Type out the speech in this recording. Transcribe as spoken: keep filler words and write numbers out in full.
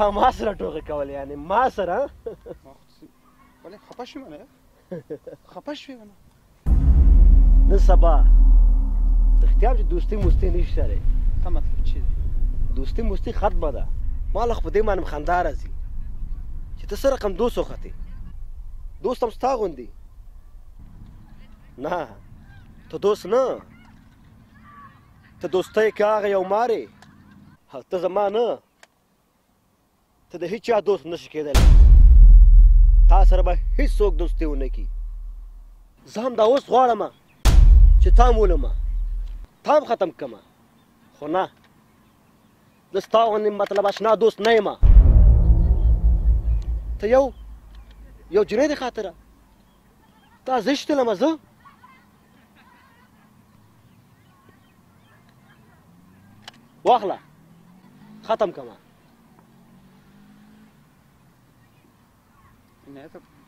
تا ما سره ټوکې کول یعنې ما سره ولې خفه شوې نه خفه شوې نه نن سبا اختیار چې دوستي موستي نشته دی ته مطلب چې دوستي موستي ختمه ده ما له خو په دې باندې خندا راځي چې ته څه رقم دوست وختې دوست هم ستا غوندې نه ته دوست نه ته دوستۍ کې هغه یو مارې ته زما نه ته د هیچا دوست نشي کېدلی تا سره به هیڅوک دوستي ونه کړي زه هم دا اوس غواړم چې تا م ولمه تا هم ختم کړمه خو نه زه ستا غوندې مطلب اشنا دوست نه یم ته یو یو جنۍ د خاطره تا زه ایشتلمه زه واخله ختم کړمه نه ته